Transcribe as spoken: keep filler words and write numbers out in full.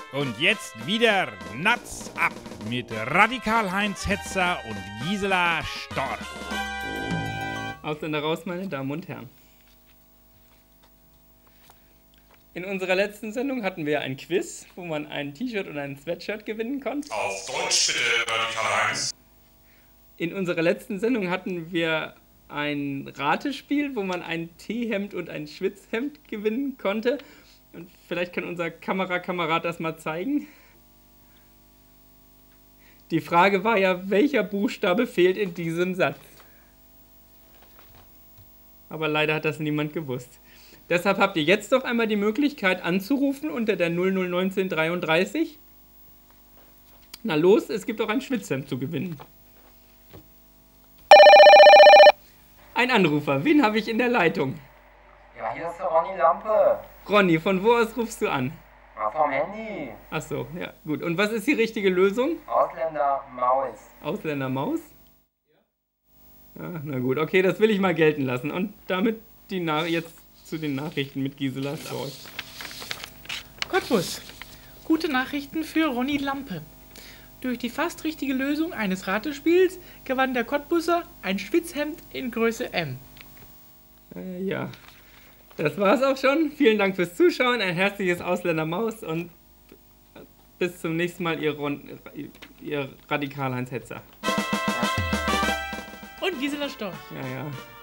Und jetzt wieder Nuts ab mit Radikal Heinz Hetzer und Gisela Storch. Ausländer raus, meine Damen und Herren. In unserer letzten Sendung hatten wir ein Quiz, wo man ein T-Shirt und ein Sweatshirt gewinnen konnte. Auf Deutsch bitte, Radikal Heinz. In unserer letzten Sendung hatten wir ein Ratespiel, wo man ein T-Hemd und ein Schwitzhemd gewinnen konnte. Und vielleicht kann unser Kamerakamerad das mal zeigen. Die Frage war ja, welcher Buchstabe fehlt in diesem Satz? Aber leider hat das niemand gewusst. Deshalb habt ihr jetzt doch einmal die Möglichkeit anzurufen unter der null null eins neun dreiunddreißig. Na los, es gibt auch ein Schwitzhemd zu gewinnen. Ein Anrufer, wen habe ich in der Leitung? Ja, hier ist der Ronny Lampe. Ronny, von wo aus rufst du an? Ja, vom Handy. Ach so, ja, gut. Und was ist die richtige Lösung? Ausländer Maus. Ausländermaus? Ja, na gut, okay, das will ich mal gelten lassen. Und damit die Na- jetzt zu den Nachrichten mit Gisela Storch. Cottbus. Gute Nachrichten für Ronny Lampe. Durch die fast richtige Lösung eines Ratespiels gewann der Cottbusser ein Schwitzhemd in Größe M. Äh, ja, das war's auch schon. Vielen Dank fürs Zuschauen. Ein herzliches Ausländermaus und bis zum nächsten Mal, ihr, Ron, ihr Radikal Heinz Hetzer. Und Gisela Storch. Ja, ja.